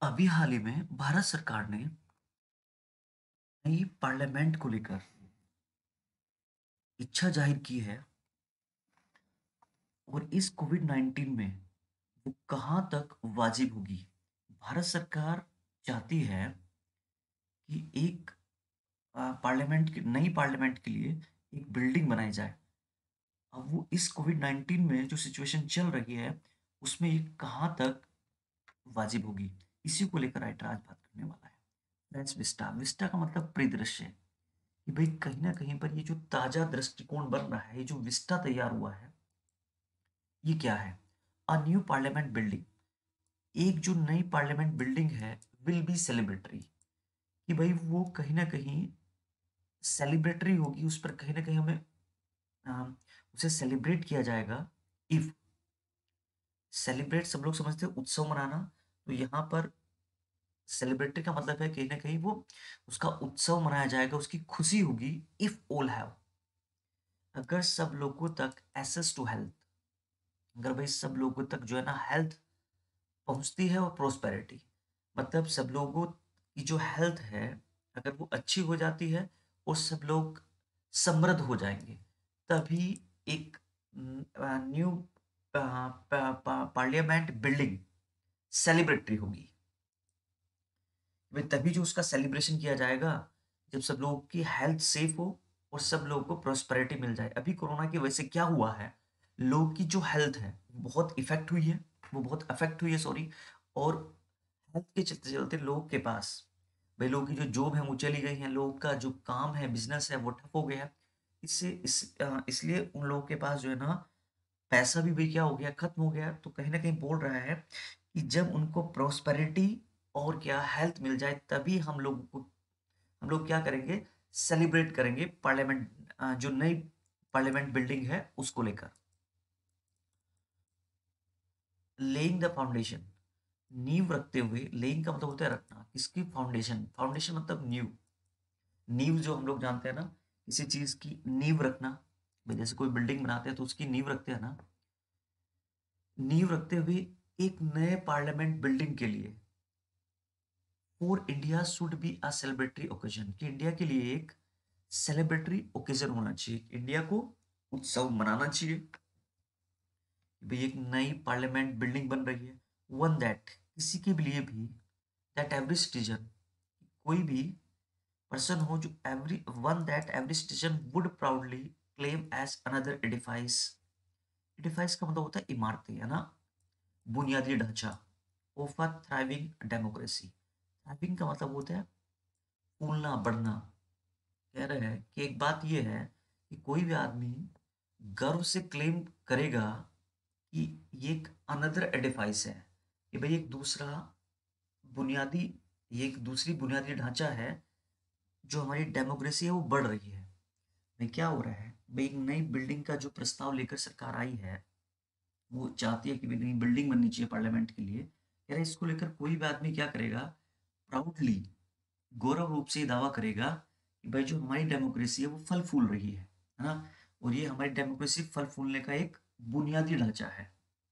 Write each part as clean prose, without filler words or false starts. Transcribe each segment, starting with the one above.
अभी हाल ही में भारत सरकार ने नई पार्लियामेंट को लेकर इच्छा जाहिर की है और इस कोविड-19 में वो कहाँ तक वाजिब होगी। भारत सरकार चाहती है कि एक पार्लियामेंट की नई पार्लियामेंट के लिए एक बिल्डिंग बनाई जाए। अब वो इस कोविड-19 में जो सिचुएशन चल रही है, उसमें ये कहाँ तक वाजिब होगी, इसी को लेकर आज बात करने वाला है। फ्रेंच विस्टा, विस्टा का मतलब परिदृश्य। कि भाई कहीं न कहीं पर ये जो ताज़ा दृष्टिकोण बन रहा है, ये जो विस्टा तैयार हुआ है, ये क्या है? A new parliament building. एक जो नई पार्लियामेंट बिल्डिंग है, विल बी सेलिब्रेटरी। कि भाई वो कहीं न कहीं सेलिब्रेटरी होगी, उस पर कहीं न कहीं हमें अ, उसे सेलिब्रेट किया जाएगा। इफ सेलिब्रेट सब लोग समझते हैं उत्सव मनाना, तो यहाँ पर सेलिब्रेटरी का मतलब है कहीं न कहीं वो उसका उत्सव मनाया जाएगा, उसकी खुशी होगी। इफ ऑल हैव, अगर सब लोगों तक एक्सेस टू हेल्थ, अगर भाई सब लोगों तक जो है ना हेल्थ पहुंचती है और प्रोस्पेरिटी, मतलब सब लोगों की जो हेल्थ है अगर वो अच्छी हो जाती है और सब लोग समृद्ध हो जाएंगे, तभी एक न्यू पार्लियामेंट बिल्डिंग सेलिब्रेटरी होगी। भाई तभी जो उसका सेलिब्रेशन किया जाएगा जब सब लोगों की हेल्थ सेफ हो और सब लोगों को प्रोस्पेरिटी मिल जाए। अभी कोरोना की वजह से क्या हुआ है, लोगों की जो हेल्थ है वो बहुत इफेक्ट हुई है, वो बहुत अफेक्ट हुई है सॉरी। और हेल्थ के चलते चलते लोगों के पास, भाई लोगों की जो जॉब है वो चली गई है, लोगों का जो काम है बिजनेस है वो ठप हो गया है। इसलिए उन लोगों के पास जो है ना पैसा भी भाई क्या हो गया, खत्म हो गया। तो कहीं ना कहीं बोल रहा है कि जब उनको प्रोस्पेरिटी और क्या हेल्थ मिल जाए, तभी हम लोग क्या करेंगे, सेलिब्रेट करेंगे पार्लियामेंट, जो नई पार्लियामेंट बिल्डिंग है उसको लेकर। लेइंग द फाउंडेशन, नींव रखते हुए, लेइंग का मतलब होता है रखना, किसकी फाउंडेशन, फाउंडेशन मतलब नींव। नींव जो हम लोग जानते हैं ना, किसी चीज की नींव रखना, भाई जैसे कोई बिल्डिंग बनाते हैं तो उसकी नींव रखते हैं ना, नींव रखते हुए एक नए पार्लियामेंट बिल्डिंग के लिए, for India should be a celebratory occasion, कि इंडिया के लिए एक सेलिब्रेटरी ओकेजन होना चाहिए, इंडिया को उत्सव मनाना चाहिए। भाई एक नई पार्लियामेंट बिल्डिंग बन रही है, वन दैट, किसी के भी लिए भी, दैट एवरी सिटीजन, कोई भी पर्सन हो, जो every one that every citizen would proudly claim as another edifice. Edifice का मतलब होता है इमारतें, है ना, बुनियादी ढांचा of a thriving democracy. Thriving का मतलब होता है फूलना बढ़ना। कह रहे हैं कि एक बात यह है कि कोई भी आदमी गर्व से क्लेम करेगा कि ये एक अनदर एडिफाइस है, कि भाई एक दूसरा बुनियादी, ये एक दूसरी बुनियादी ढांचा है, जो हमारी डेमोक्रेसी है वो बढ़ रही है। भाई क्या हो रहा है, भाई एक नई बिल्डिंग का जो प्रस्ताव लेकर सरकार आई है, वो चाहती है कि भाई नई बिल्डिंग बननी चाहिए पार्लियामेंट के लिए। यार इसको लेकर कोई भी आदमी क्या करेगा, प्राउडली, गौरव रूप से ये दावा करेगा कि भाई जो हमारी डेमोक्रेसी है वो फल फूल रही है ना, और ये हमारी डेमोक्रेसी फल फूलने का एक बुनियादी ढांचा है।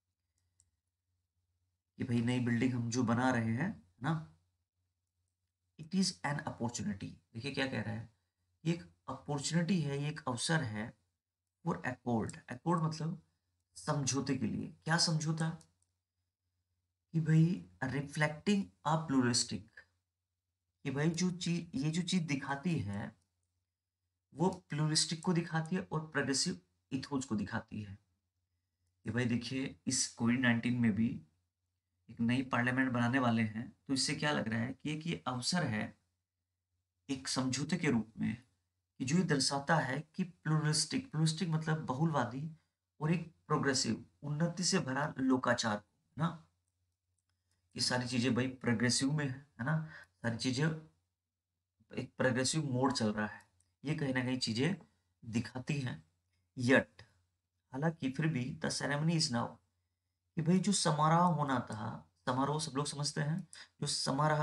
कि भाई नई बिल्डिंग हम जो बना रहे हैं ना, इट इज एन अपॉर्चुनिटी। देखिए क्या कह रहा है, ये एक अपॉर्चुनिटी है, ये एक अवसर है फॉर अकॉर्ड। अकॉर्ड मतलब समझौते के लिए। क्या समझौता, कि भाई रिफ्लेक्टिंग अ प्लूरिस्टिक, कि भाई जो चीज, ये जो चीज दिखाती है वो प्लूरिस्टिक को दिखाती है और प्रोग्रेसिव इथोज को दिखाती है। कि भाई देखिए इस कोविड-19 में भी एक नई पार्लियामेंट बनाने वाले हैं, तो इससे क्या लग रहा है कि एक ये अवसर है एक समझौते के रूप में, कि जो ये दर्शाता है कि प्लूरिस्टिक, प्लूरिस्टिक मतलब बहुलवादी, और एक प्रोग्रेसिव उन्नति से भरा लोकाचार ना, ये सारी चीजें भाई प्रोग्रेसिव में है ना, सारी चीजें एक प्रोग्रेसिव मोड चल रहा है, ये कहीं ना कहीं चीजें दिखाती हैं। यट, हालांकि फिर भी द सेरेमनी इज नाउ, कि भाई जो समारोह होना था, समारोह सब लोग समझते हैं, जो समारोह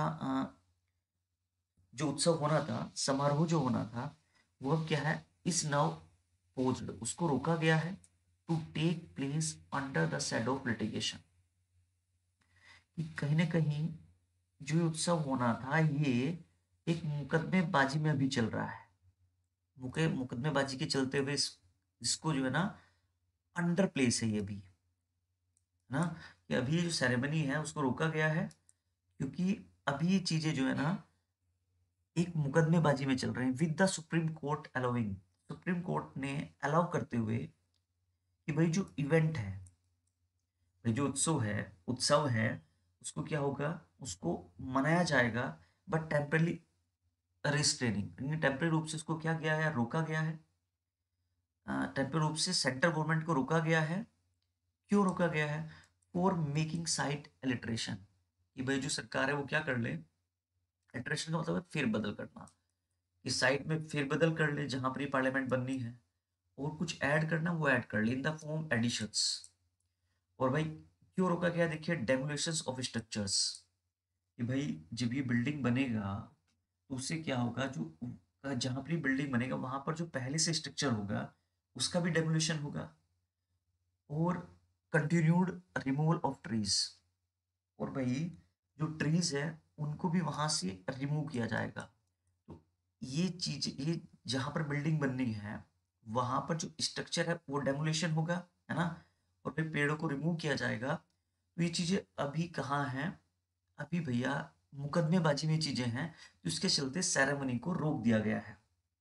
जो उत्सव होना था, समारोह जो होना था, वो अब क्या है, इस नाउ पोज्ड, उसको रोका गया है, to take place under the shadow of litigation, कि कहीं ना कहीं जो ये उत्सव होना था ये एक मुकदमेबाजी में अभी चल रहा है। मुकदमेबाजी के चलते हुए इसको जो है ना अंडर प्लेस है ये अभी, है ना, कि अभी ये जो सेरेमनी है उसको रोका गया है क्योंकि अभी ये चीजें जो है ना एक मुकदमेबाजी में चल रहे हैं with the Supreme Court allowing. Supreme Court ने अलाउ करते हुए कि भाई जो इवेंट है, भाई जो उत्सव है उसको क्या होगा, उसको मनाया जाएगा बट टेम्परली रिस्ट्रेनिंग, टेम्पररी रूप से इसको क्या किया है, रोका गया है। टेम्पररी रूप से सेंट्रल गवर्नमेंट को रोका गया है। क्यों रोका गया है? फॉर मेकिंग साइट एलिट्रेशन, कि भाई जो सरकार है वो क्या कर ले, एलिट्रेशन का मतलब है फेरबदल करना, कि साइट में फेरबदल कर ले जहां पर ये पार्लियामेंट बननी है, और कुछ ऐड करना वो ऐड कर ले इन द फॉर्म एडिशंस। और भाई क्यों रोका गया, देखिए डेमोलिशंस ऑफ स्ट्रक्चर्स, कि भाई जब ये बिल्डिंग बनेगा तो उससे क्या होगा, जो जहां पर ये बिल्डिंग बनेगा वहां पर जो पहले से स्ट्रक्चर होगा उसका भी डेमोलिशन होगा। और कंटिन्यूड रिमूवल ऑफ ट्रीज, और भाई जो ट्रीज है उनको भी वहां से रिमूव किया जाएगा। तो ये चीज, ये जहां पर बिल्डिंग बननी है वहां पर जो स्ट्रक्चर है वो डेमोलिशन होगा, है ना, और फिर पेड़ों को रिमूव किया जाएगा। तो ये चीजें अभी कहाँ हैं, अभी भैया मुकदमेबाजी में चीजें हैं, तो इसके चलते सेरेमनी को रोक दिया गया है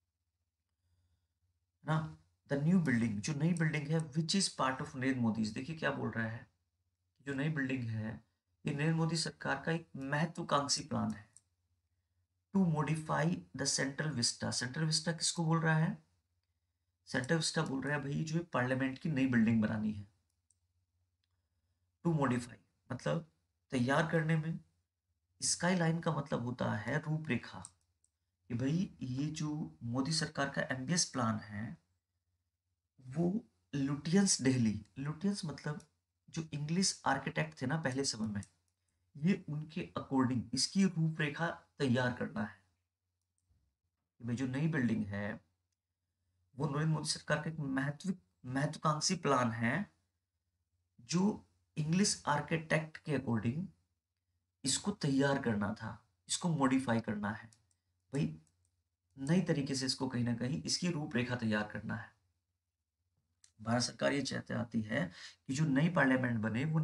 ना। द न्यू बिल्डिंग, जो नई बिल्डिंग है which is part of Narendra Modi, देखिए क्या बोल रहा है, जो नई बिल्डिंग है ये नरेंद्र मोदी सरकार का एक महत्वाकांक्षी प्लान है to modify the central vista. Central vista किसको बोल रहा है, सेंट्रल विस्टा बोल रहा है भाई जो पार्लियामेंट की नई बिल्डिंग बनानी है। टू मॉडिफाई मतलब तैयार करने में, स्काई लाइन का मतलब होता है रूपरेखा, कि भाई ये जो मोदी सरकार का एमबीएस प्लान है वो लुटियंस दिल्ली, लुटियंस मतलब जो इंग्लिश आर्किटेक्ट थे ना पहले समय में, ये उनके अकॉर्डिंग इसकी रूपरेखा तैयार करना है। कि भाई जो नई बिल्डिंग है वो नरेंद्र मोदी सरकार का एक महत्वाकांक्षी प्लान है जो इंग्लिश आर्किटेक्ट के अकॉर्डिंग इसको तैयार करना था, इसको मॉडिफाई करना है भाई, नई तरीके से इसको कहीं ना कहीं इसकी रूपरेखा तैयार करना है। भारत सरकार ये चाहते आती है कि जो नई पार्लियामेंट बने वो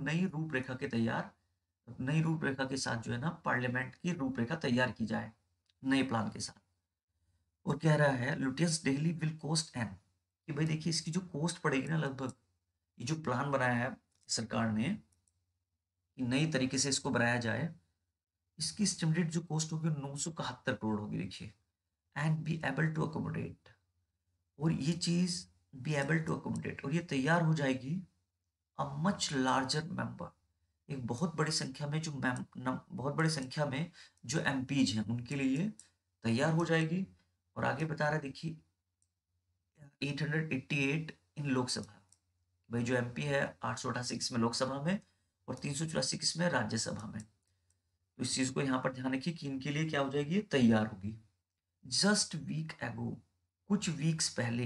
नई रूपरेखा के साथ जो है ना पार्लियामेंट की रूपरेखा तैयार की जाए नए प्लान के साथ। और कह रहा है Lutyens Delhi will cost an, कि भाई देखिए इसकी जो कोस्ट पड़ेगी ना लगभग, ये जो प्लान बनाया है सरकार ने कि नई तरीके से इसको बनाया जाए, इसकी एस्टिमेटेड जो कॉस्ट होगी 971 करोड़ होगी, देखिए, and be able to accommodate, और ये चीज बी एबल टू अकोमोडेट, और ये तैयार हो जाएगी अ मच लार्जर मेंबर, एक बहुत बड़ी संख्या में बहुत बड़ी संख्या में जो एमपीज हैं उनके लिए तैयार हो जाएगी। और आगे बता रहा है देखिए 888 इन लोकसभा, भाई जो एमपी है 888 किसमें लोकसभा में और 384 किसमें राज्यसभा में। तो इस चीज को यहाँ पर ध्यान रखिए कि इनके लिए क्या हो जाएगी, ये तैयार होगी। जस्ट वीक एगो, कुछ वीक्स पहले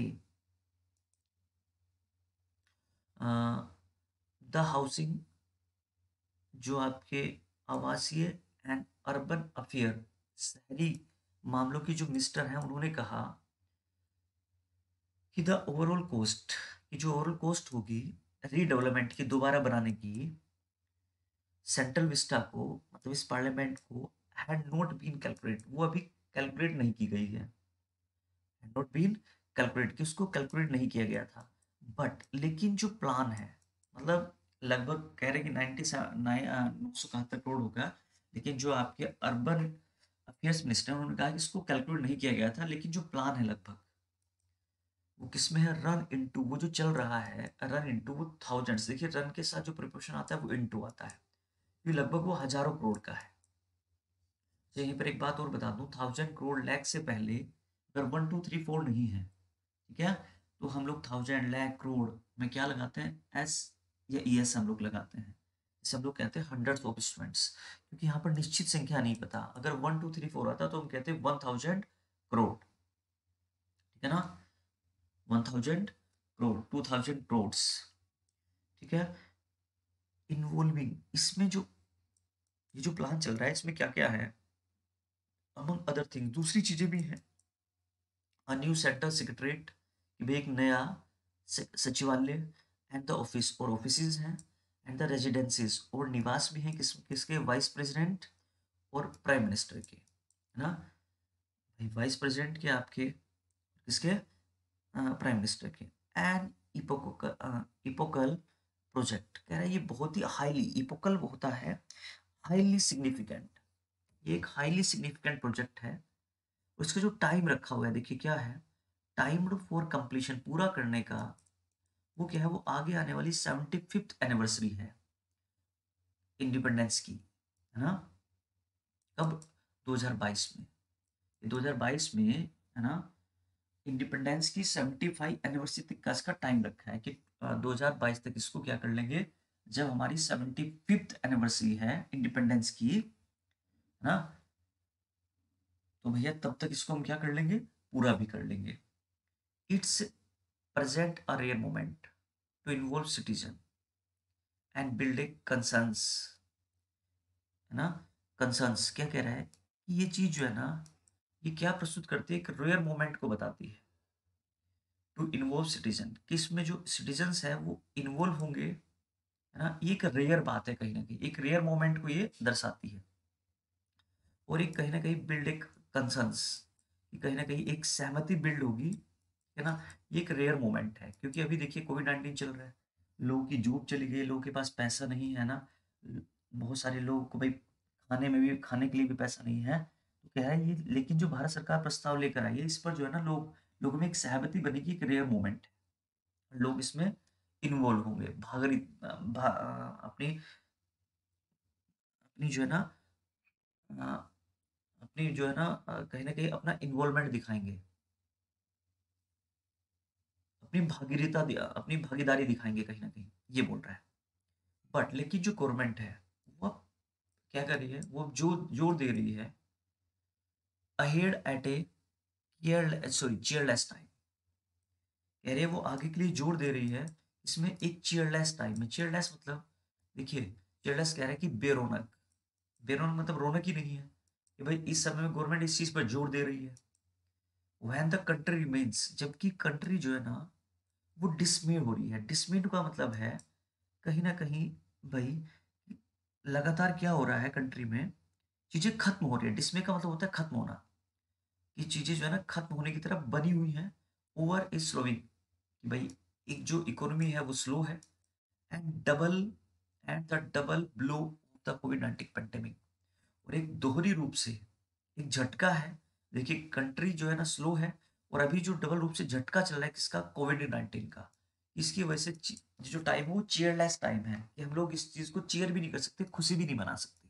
द हाउसिंग, जो आपके आवासीय एंड अर्बन अफेयर, शहरी मामलों की जो मिनिस्टर हैं उन्होंने कहा कि द ओवरऑल कॉस्ट, की जो ओवरऑल कॉस्ट होगी रीडेवलपमेंट की, दोबारा बनाने की, सेंट्रल विस्टा को मतलब इस पार्लियामेंट को हैड नॉट बीन कैलकुलेट, वो अभी कैलकुलेट नहीं की गई है, हैड नॉट बीन कैलकुलेट, कि उसको कैलकुलेट नहीं किया गया था। बट लेकिन जो प्लान है मतलब लगभग कह रहे कि 971 करोड़ होगा, लेकिन जो आपके अर्बन अफेयर्स मिनिस्टर उन्होंने कहा कि इसको कैलकुलेट नहीं किया गया था, लेकिन जो प्लान है लगभग वो किसमें है, रन इनटू, वो जो चल रहा है रन इनटू वो थाउजेंड्स, देखिए रन के साथ जो प्रिपोर्शन आता है वो इनटू आता है, ये लगभग वो हजारों करोड़ का है। तो यहीं पर एक बात और बता दूं, 1000 करोड़ लैख से पहले अगर 1 2 3 4 नहीं है, ठीक है, तो हम लोग 1000 लाख करोड़ में क्या लगाते हैं, एस या ई एस हम लोग लगाते हैं, जैसे हम लोग कहते हैं हंड्रेड्स ऑफ स्टूडेंट्स, क्योंकि यहाँ पर निश्चित संख्या नहीं पता, अगर 1 2 3 4 आता तो हम कहते हैं 1000 करोड़, ठीक है ना, 1000 करोड़, 2000 करोड़, ठीक है। इन्वॉल्विंग, इसमें जो ये जो प्लान चल रहा है इसमें क्या क्या है, अमंग अदर थिंग दूसरी चीजें भी हैं। अ न्यू सेंटर सेक्रेटरीट, कि भाई एक नया सचिवालय, एंड द ऑफिस और ऑफिसेज हैं, एंड द रेजिडेंसीज और निवास भी हैं किसके, वाइस प्रेसिडेंट और प्राइम मिनिस्टर के, है ना। भाई वाइस प्रेसिडेंट के आपके, किसके, प्राइम मिनिस्टर के। एंड इपोकल प्रोजेक्ट कह रहा है ये बहुत ही हाईली, इपोकल होता है हाईली सिग्निफिकेंट, ये एक हाईली सिग्निफिकेंट प्रोजेक्ट है। उसका जो टाइम रखा हुआ है देखिए क्या है, टाइम्ड फॉर कंप्लीशन, पूरा करने का, वो क्या है, वो आगे आने वाली 75th एनिवर्सरी है इंडिपेंडेंस की, है ना। कब, 2022 में, 2022 में, है ना। इंडिपेंडेंस की 75 एनिवर्सरी तक का इसका टाइम रखा है कि 2022 तक इसको क्या कर लेंगे, जब हमारी 75th एनिवर्सरी है इंडिपेंडेंस की, है ना, तो भैया तब तक इसको हम क्या कर लेंगे, पूरा भी कर लेंगे। It's present a rare moment to involve citizen and build a concerns, है ना। कंसर्न्स क्या कह रहा है कि ये चीज जो है ना, ये क्या प्रस्तुत करती है, एक रेयर मोमेंट को बताती है टू इन्वॉल्व सिटीजन, कि इसमें जो सिटीजन्स है वो इन्वॉल्व होंगे, है ना। ये एक रेयर बात है, कहीं ना कहीं एक रेयर मोमेंट को ये दर्शाती है। और एक कहीं ना कहीं बिल्ड एक कंसर्न्स, कहीं ना कहीं एक सहमति बिल्ड होगी, है ना। ये एक रेयर मोमेंट है क्योंकि अभी देखिए कोविड-19 चल रहा है, लोगों की जॉब चली गई, लोगों के पास पैसा नहीं है ना, बहुत सारे लोगों को भाई खाने में भी, खाने के लिए भी पैसा नहीं है, तो क्या है ये, लेकिन जो भारत सरकार प्रस्ताव लेकर आई है इस पर जो है ना, लोगों में एक सहमति बनेगी, एक रेयर मोमेंट है, लोग इसमें इन्वॉल्व होंगे, अपनी अपनी जो है ना, अ, अपनी जो है ना, कहीं ना कहीं अपना इन्वॉल्वमेंट दिखाएंगे, अपनी भागीदारी दिखाएंगे कहीं ना कहीं, ये बोल रहा है। बट लेकिन जो गवर्नमेंट है वो क्या कर रही है, वो जो जोर दे रही है ahead at a chairless time, कह रही है वो आगे के लिए जोर दे रही है, इसमें एक चेयरलेस टाइम है। चेयरलेस मतलब देखिए, चेयरलेस कह रहा है कि बेरौनक, बेरौनक मतलब रौनक ही नहीं है, कि भाई इस समय में गवर्नमेंट इस चीज पर जोर दे रही है। व्हेन द कंट्री रिमेन्स, जबकि कंट्री जो है ना वो डिसमेड हो रही है। डिसमेड का मतलब है कहीं ना कहीं भाई लगातार क्या हो रहा है कंट्री में, चीजें खत्म हो रही है। डिसमे का मतलब होता है खत्म होना, ये चीजें जो है ना खत्म होने की तरफ बनी हुई हैं। ओवर इज स्लोइंग, कि भाई एक जो इकोनॉमी है वो स्लो है, and double and the double blow of the कोविड-19 पेंडेमिक, और एक दोहरी रूप से एक झटका है। देखिए कंट्री जो है ना स्लो है, और अभी जो डबल रूप से झटका चल रहा है किसका, कोविड-19 का, इसकी वजह से जो टाइम है वो चेयरलेस टाइम है, कि हम लोग इस चीज को चेयर भी नहीं कर सकते, खुशी भी नहीं मना सकते,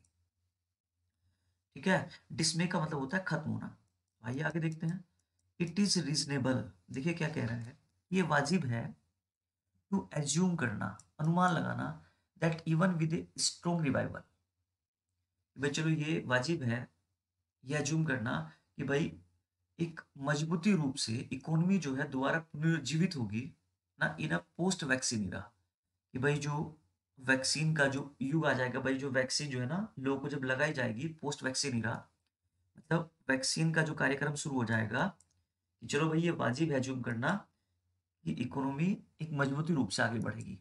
ठीक है। डिसमे का मतलब होता है खत्म होना। आइए आगे देखते हैं। इट इज रीजनेबल, देखिए क्या कह रहा है, ये वाजिब है, टू एज्यूम करना, अनुमान लगाना, that even with a strong revival, भाई चलो ये वाजिब है, ये एज्यूम करना कि भाई एक मजबूती रूप से इकोनॉमी जो है दोबारा पुनर्जीवित होगी ना, इन अ पोस्ट वैक्सीन इरा, कि भाई जो वैक्सीन का जो युग आ जाएगा, भाई जो वैक्सीन जो है ना लोगों को जब लगाई जाएगी पोस्ट वैक्सीन इरा, मतलब वैक्सीन का जो कार्यक्रम शुरू हो जाएगा, कि चलो भाई ये वाजिब है जूम करना कि इकोनॉमी एक मजबूती रूप से आगे बढ़ेगी।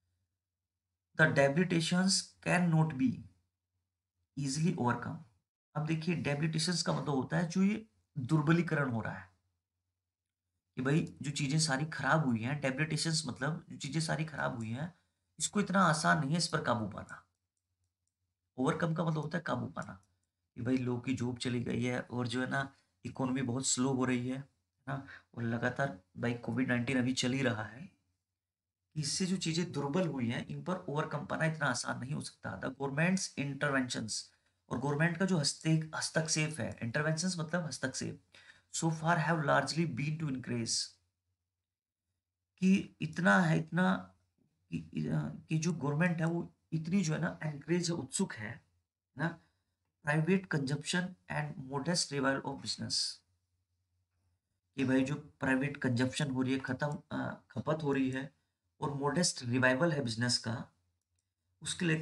The debilitations can not be easily overcome. अब देखिए डेबिलिटेशंस का मतलब होता है जो ये दुर्बलीकरण हो रहा है, कि भाई जो चीजें सारी खराब हुई हैं, डेबिलिटेशंस मतलब जो चीजें सारी खराब हुई हैं, इसको इतना आसान नहीं है इस पर काबू पाना। ओवरकम का मतलब होता है काबू पाना, कि भाई लोगों की जॉब चली गई है और जो है ना इकोनॉमी बहुत स्लो हो रही है ना, और लगातार भाई कोविड-19 अभी चल ही रहा है, इससे जो चीजें दुर्बल हुई हैं इन पर ओवरकम पाना इतना आसान नहीं हो सकता। द गवर्नमेंट्स इंटरवेंशंस, और गवर्नमेंट का जो हस्तक्षेप है, इंटरवेंशंस मतलब हस्तक्षेप, so far have largely been to increase, कि इतना है, इतना कि जो गवर्नमेंट है वो इतनी जो है ना एनकरेज उत्सुक है ना, private consumption and modest revival of business, कि भाई जो प्राइवेट कंजप्शन हो रही है, खपत हो रही है, और मोडेस्ट रिवाइवल है बिजनेस का, उसके लेकर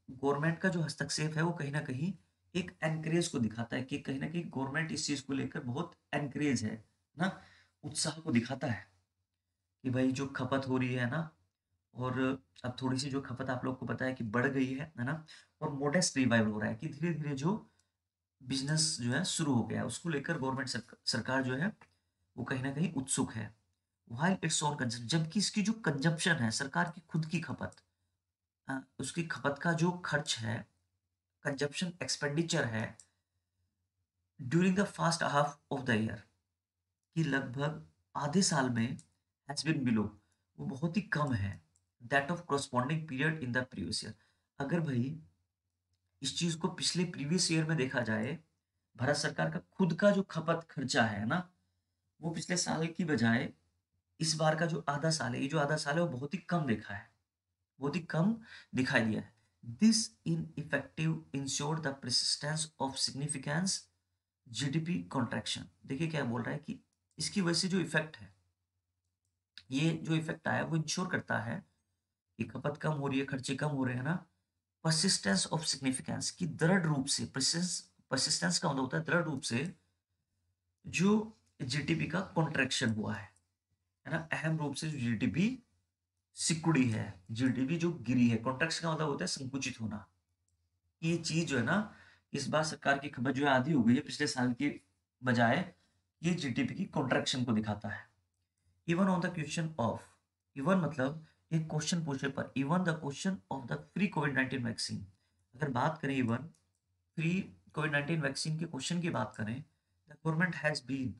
गवर्नमेंट का जो हस्तक्षेप है वो कहीं ना कहीं एक एनकरेज को दिखाता है कि कहीं ना कहीं गवर्नमेंट इस चीज को लेकर बहुत एनकरेज है ना, उत्साह को दिखाता है कि भाई जो खपत हो रही है ना, और अब थोड़ी सी जो खपत आप लोग को पता है कि बढ़ गई है ना, और मोडेस्ट रिवाइवल हो रहा है कि धीरे धीरे जो बिजनेस जो है शुरू हो गया है, उसको लेकर गवर्नमेंट सरकार जो है वो कहीं ना कहीं उत्सुक है। while इट्स ऑन कंजम्पशन, जबकि इसकी जो कंजम्पशन है, सरकार की खुद की खपत, उसकी खपत का जो खर्च है, कंजम्पशन एक्सपेंडिचर है during the first half of the year, कि लगभग आधे साल में हैज बीन बिलो, वो बहुत ही कम है that of corresponding period in the previous year. अगर भाई इस चीज को पिछले प्रीवियस ईयर में देखा जाए, भारत सरकार का खुद का जो खपत खर्चा है ना, वो पिछले साल की बजाय इस बार का जो आधा साल है, ये जो आधा साल है वो बहुत ही कम देखा है, बहुत ही कम दिखाई दिया है। This in effective ensure the persistence of significance GDP contraction. देखिए क्या बोल रहा है कि इसकी वजह से जो इफेक्ट है, ये जो इफेक्ट आया वो इंश्योर करता है कि खपत कम हो रही है, खर्चे कम हो रहे हैं ना, परसिस्टेंस ऑफ सिग्निफिकेंस की दृढ़ रूप से, परसिस्टेंस का मतलब होता है दृढ़ रूप से जो जीडीपी का कॉन्ट्रैक्शन हुआ है ना, अहम रूप से जो जीडीपी सिकुड़ी है, जीडीपी जो गिरी है, कॉन्ट्रैक्शन का मतलब होता है संकुचित होना। ये चीज जो है ना, इस बार सरकार की खपत जो है आधी हो गई है पिछले साल की बजाय, ये जीडीपी की कॉन्ट्रैक्शन को दिखाता है। Even on the question of, even मतलब एक क्वेश्चन पूछने पर, even the question of the free कोविड-19 वैक्सीन, अगर बात करें इवन फ्री कोविड-19 वैक्सीन के क्वेश्चन की बात करें, the government has been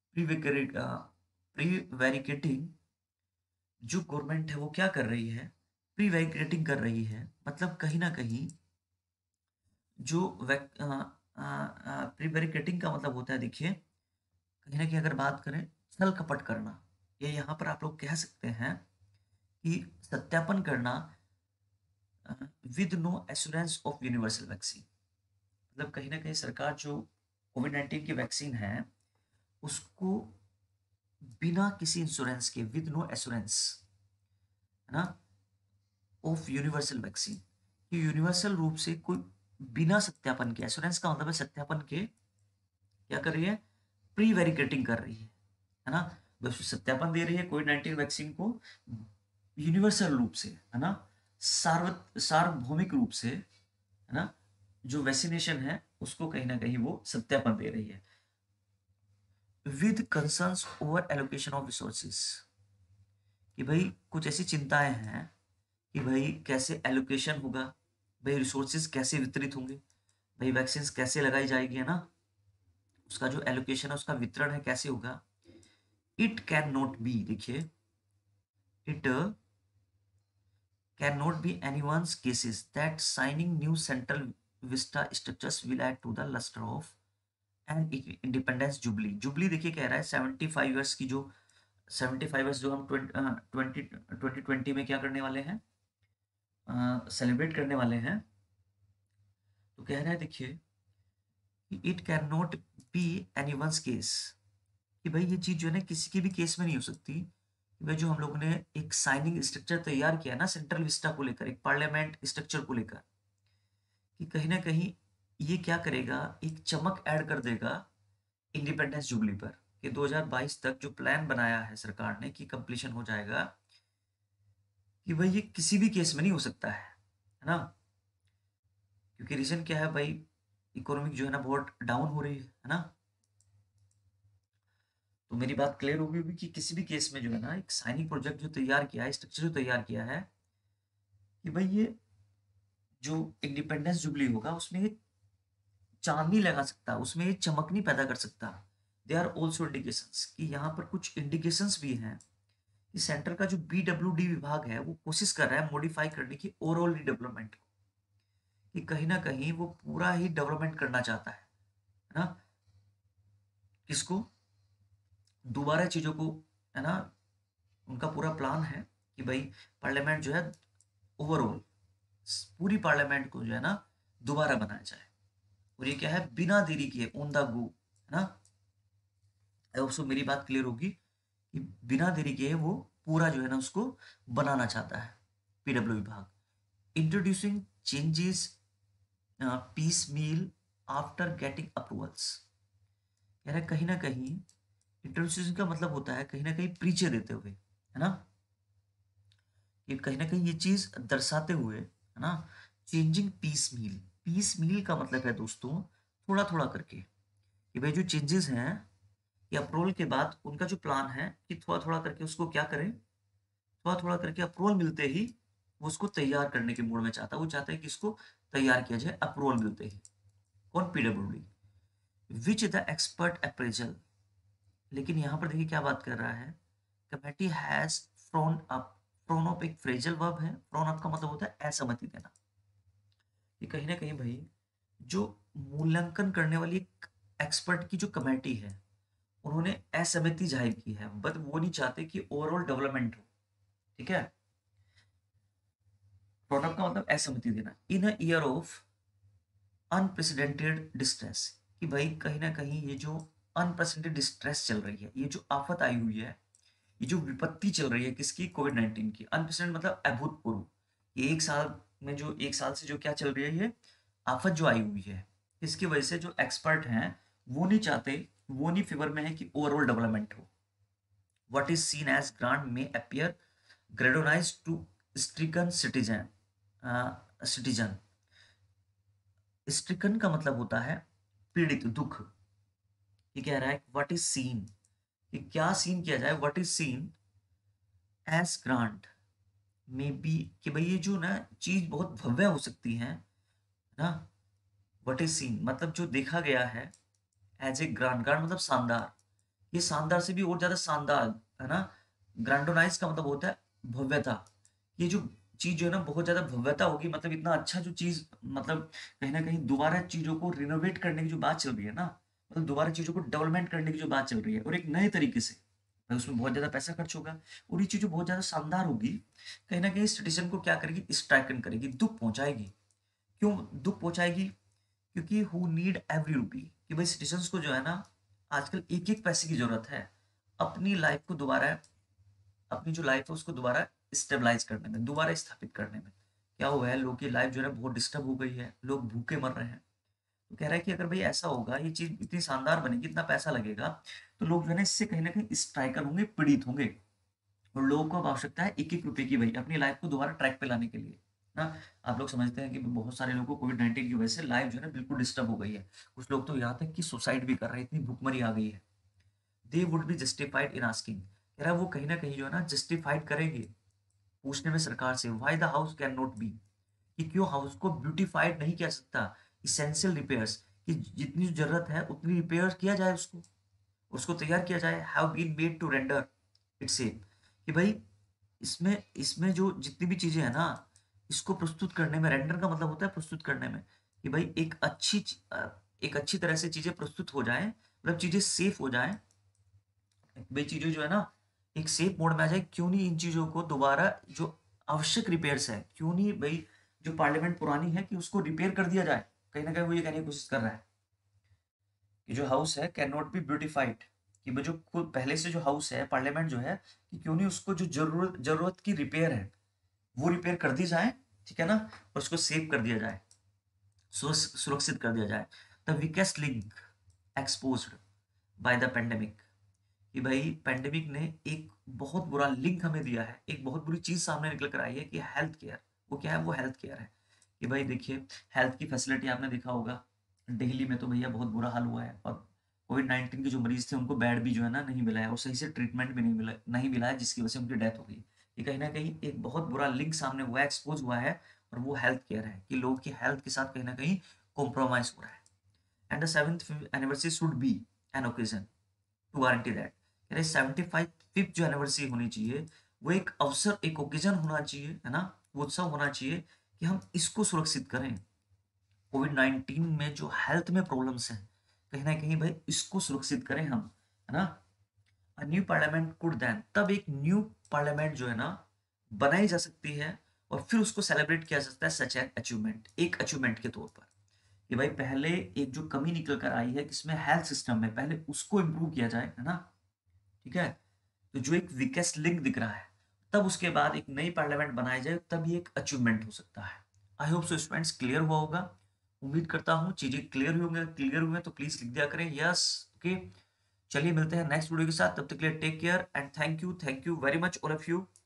prevaricating, जो गवर्नमेंट है वो क्या कर रही है, प्रीवेरिकेटिंग कर रही है, मतलब कहीं ना कहीं जो प्रीवेरिकेटिंग का मतलब होता है, देखिए कहीं ना कहीं अगर बात करें छल कपट करना, ये यहाँ पर आप लोग कह सकते हैं कि सत्यापन करना with no assurance of universal vaccine. मतलब कहीं ना कहीं सरकार जो कोविड-19 की वैक्सीन है उसको बिना किसी इंश्योरेंस के, विद नो एश्योरेंस, है ना, ऑफ यूनिवर्सल वैक्सीन, कि यूनिवर्सल रूप से कोई बिना सत्यापन के, एश्योरेंस का मतलब है सत्यापन के, क्या कर रही है, प्री वेरिकेटिंग कर रही है ना, बस सत्यापन दे रही है कोविड-19 वैक्सीन को यूनिवर्सल रूप से, है ना, सार्वभौमिक रूप से, है ना, जो वैक्सीनेशन है उसको कहीं ना कहीं वो सत्यापन दे रही है with concerns over allocation of resources, कि भाई कुछ ऐसी चिंताएं हैं कि भाई कैसे एलोकेशन होगा, भाई रिसोर्सेज कैसे वितरित होंगे, भाई वैक्सीन कैसे लगाई जाएगी, है ना, उसका जो एलोकेशन है, उसका वितरण है कैसे होगा। इट कैन नॉट बी, देखिए, it can not be anyone's cases that signing new central vista structures will add to the luster of an independence jubilee। Jubilee देखिए कह रहा है 75 ईयर्स की, जो 75 ईयर्स जो हम 2020 में क्या करने वाले हैं, सेलिब्रेट करने वाले हैं। तो कह रहा है देखिए कि it can not be anyone's case, कि भाई ये चीज जो है ना किसी के भी केस में नहीं हो सकती, कि भाई जो हम लोगों ने एक साइनिंग स्ट्रक्चर तैयार किया ना सेंट्रल विस्टा को लेकर, एक पार्लियामेंट स्ट्रक्चर को लेकर, कि कहीं ना कहीं ये क्या करेगा, एक चमक ऐड कर देगा इंडिपेंडेंस जुबली पर, कि 2022 तक जो प्लान बनाया है सरकार ने कि कंप्लीशन हो जाएगा, कि भाई ये किसी भी केस में नहीं हो सकता है ना, क्योंकि रीजन क्या है भाई, इकोनॉमिक जो है ना बहुत डाउन हो रही है ना। तो मेरी बात क्लियर होगी कि किसी भी केस में जो है ना एक साइनिंग प्रोजेक्ट जो तैयार किया है, स्ट्रक्चर जो तैयार किया है, कि भाई ये जो इंडिपेंडेंस जुबली होगा उसमें ये चांद नहीं लगा सकता, उसमें ये चमक नहीं पैदा कर सकता। दे आर ऑल्सो इंडिकेशंस, कि यहाँ पर कुछ इंडिकेशंस भी हैं कि सेंटर का जो बीडब्ल्यूडी विभाग है वो कोशिश कर रहा है मॉडिफाई करने की ओवरऑल डेवलपमेंट को, कि कहीं ना कहीं वो पूरा ही डेवलपमेंट करना चाहता है ना, किसको, दोबारा चीजों को, है ना, उनका पूरा प्लान है कि भाई पार्लियामेंट जो है ओवरऑल पूरी पार्लियामेंट को जो है ना दोबारा बनाया जाए, और ये क्या है बिना देरी किए, ऑन द गो, है ना। उसको मेरी बात क्लियर होगी कि बिना देरी किए वो पूरा जो है ना उसको बनाना चाहता है पीडब्ल्यू विभाग। Introducing changes piecemeal after getting approvals. कह रहा है कहीं ना कहीं इंट्रोड्यूसिंग का मतलब होता है कहीं ना कहीं परिचय देते हुए, है ना, कि कहीं ना कहीं ये चीज दर्शाते हुए, है ना, changing piecemeal. Piecemeal का मतलब है दोस्तों थोड़ा थोड़ा करके, कि भाई जो चेंजेस हैं ये अप्रूवल के बाद उनका जो प्लान है कि थोड़ा थोड़ा करके उसको क्या करें, थोड़ा थोड़ा करके अप्रूवल मिलते ही वो उसको तैयार करने के मूड में चाहता है, वो चाहता है कि इसको तैयार किया जाए अप्रूवल मिलते ही। कौन? PWD. Which the expert appraisal. लेकिन यहाँ पर देखिए क्या बात कर रहा है, committee has frowned up. Frowned up एक फ्रेजल वर्ब है, फ्रोन अप का मतलब होता है असहमति देना। ये कहीं ना कहीं भाई जो मूल्यांकन करने वाली एक एक्सपर्ट की जो कमेटी है उन्होंने असहमति जाहिर की है, बट वो नहीं चाहते कि ओवरऑल डेवलपमेंट हो। ठीक है, प्रोडक्ट का मतलब असहमति देना। In a year of unprecedented distress, कि भाई कहीं ना कहीं ये जो अनप्रेसिडेंटेड डिस्ट्रेस चल रही है, ये जो आफत आई हुई है, ये जो विपत्ति चल रही है किसकी? कोविड-19 की। अनप्रेसिडेंटेड मतलब अभूतपूर्व। ये एक साल में जो एक साल से जो क्या चल रही है, ये आफत जो आई हुई है, इसकी वजह से जो एक्सपर्ट हैं वो नहीं चाहते, वो नहीं फेवर में है कि ओवरऑल डेवलपमेंट हो। What is seen as grant में appear grandiose to stricken citizen. Citizen, stricken का मतलब होता है पीड़ित, दुख। ये कह रहा है व्हाट इज सीन, कि क्या सीन किया जाए, what is seen as grant में बी, कि भाई ये जो ना चीज बहुत भव्य हो सकती है ना। व्हाट इज सीन मतलब जो देखा गया है एज ए ग्रांड, ग्रांड मतलब शानदार, ये शानदार से भी और ज्यादा शानदार, है ना। ग्रांडोनाइज का मतलब होता है भव्यता। ये जो चीज जो है ना बहुत ज्यादा भव्यता होगी, मतलब इतना अच्छा जो चीज, मतलब कहीं ना कहीं दोबारा चीजों को रिनोवेट करने की जो बात चल रही है ना, मतलब दोबारा चीजों को डेवलपमेंट करने की जो बात चल रही है और एक नए तरीके से, भाई उसमें बहुत ज्यादा पैसा खर्च होगा और ये चीज जो बहुत ज्यादा शानदार होगी, कहीं ना कहीं सिटीजन को क्या करेगी? स्ट्राइकन करेगी, दुख पहुंचाएगी। क्यों दुख पहुंचाएगी? क्योंकि हु नीड एवरी रूपी, कि भाई सिटीजन्स को जो है ना आजकल एक एक पैसे की जरूरत है अपनी लाइफ को दोबारा, अपनी जो लाइफ है उसको दोबारा स्टेबलाइज करने में, दोबारा स्थापित करने में। क्या हुआ है, लोग की लाइफ जो है ना बहुत डिस्टर्ब हो गई है, लोग भूखे मर रहे हैं। तो कह रहा है कि अगर भाई ऐसा होगा, ये चीज इतनी शानदार बनेगी, इतना पैसा लगेगा, तो लोग जो है ना इससे कहीं ना कहीं स्ट्राइकर होंगे, पीड़ित होंगे। और लोगों को अब आवश्यकता है एक एक रुपए की, भाई अपनी लाइफ को दोबारा ट्रैक पे लाने के लिए ना। आप लोग समझते हैं कि बहुत सारे लोगों को कोविड-19 की वजह से लाइफ जो है ना बिल्कुल डिस्टर्ब हो गई है। कुछ लोग तो यहाँ तक कि सुसाइड भी कर रहे हैं, इतनी भूखमरी आ गई है। They would be justified in asking, कह रहा है वो कहीं ना कहीं जो है ना जस्टिफाइड करेंगे पूछने में सरकार से, why the house can not be, कि क्यों हाउस को ब्यूटीफाइड नहीं किया सकता। इसेंशियल रिपेयर्स, कि जितनी जरूरत है उतनी रिपेयर किया जाए, उसको उसको तैयार किया जाए। Have been made to render it safe, कि भाई इसमें इसमें जो जितनी भी चीजें हैं ना, इसको प्रस्तुत करने में, रेंडर का मतलब होता है प्रस्तुत करने में, कि भाई एक अच्छी तरह से चीजें प्रस्तुत हो जाए, मतलब चीजें सेफ हो जाए, भाई चीजें जो है ना एक सेफ मोड में आ जाए। क्यों नहीं इन चीजों को दोबारा जो आवश्यक रिपेयर्स है, क्यों नहीं भाई जो पार्लियामेंट पुरानी है कि उसको रिपेयर कर दिया जाए। कहीं ना कहीं वो ये कहने की कोशिश कर रहा है कि जो हाउस है कैन नॉट बी ब्यूटिफाइड, कि वो जो खुद पहले से जो हाउस है पार्लियामेंट जो है, कि क्यों नहीं उसको जो जरूरत जरूरत की रिपेयर है वो रिपेयर कर दी जाए, ठीक है ना, और उसको सेव कर दिया जाए, सुरक्षित कर दिया जाए। The weakest link exposed by the pandemic, कि भाई पेंडेमिक ने एक बहुत बुरा लिंक हमें दिया है, एक बहुत बुरी चीज सामने निकल कर आई है कि हेल्थ केयर। वो क्या है? वो हेल्थ केयर है, कि भाई देखिए हेल्थ की फैसिलिटी आपने देखा होगा, दिल्ली में तो भैया बहुत बुरा हाल हुआ है, और कोविड-19 के जो मरीज थे उनको बेड भी जो है ना नहीं मिला है, और सही से ट्रीटमेंट भी नहीं मिला है, जिसकी वजह से उनकी डेथ हो गई। ये कहीं ना कहीं एक बहुत बुरा लिंक सामने हुआ है, एक्सपोज हुआ है, और वो हेल्थ केयर है, कि लोगों की हेल्थ के साथ कहीं ना कहीं कॉम्प्रोमाइज हो रहा है। And the 7th anniversary should be an occasion to guarantee that, कह रहे 75th जो एनिवर्सरी होनी चाहिए वो एक अवसर, एक ओकेजन होना चाहिए, है ना, वो उत्सव होना चाहिए कि हम इसको सुरक्षित करें। कोविड-19 में जो हेल्थ में प्रॉब्लम्स हैं, कहीं ना कहीं भाई इसको सुरक्षित करें हम, है ना। A new parliament could then, तब एक न्यू पार्लियामेंट जो है ना बनाई जा सकती है, और फिर उसको सेलिब्रेट किया जा सकता है सच एन अचीवमेंट, एक अचीवमेंट के तौर पर, कि भाई पहले एक जो कमी निकल कर आई है इसमें हेल्थ सिस्टम में, पहले उसको इम्प्रूव किया जाए, है ना। ठीक है, तो जो एक वीकेस्ट लिंक दिख रहा है, तब उसके बाद एक नई पार्लियामेंट बनाई जाए, तब ये एक अचीवमेंट हो सकता है। I hope so students clear हुआ होगा। उम्मीद करता हूँ चीजें क्लियर हुई होंगे। क्लियर हुए तो प्लीज लिख दिया करें यस। ओके, चलिए मिलते हैं नेक्स्ट वीडियो के साथ। तब तक के लिए take care and thank you very much all of you.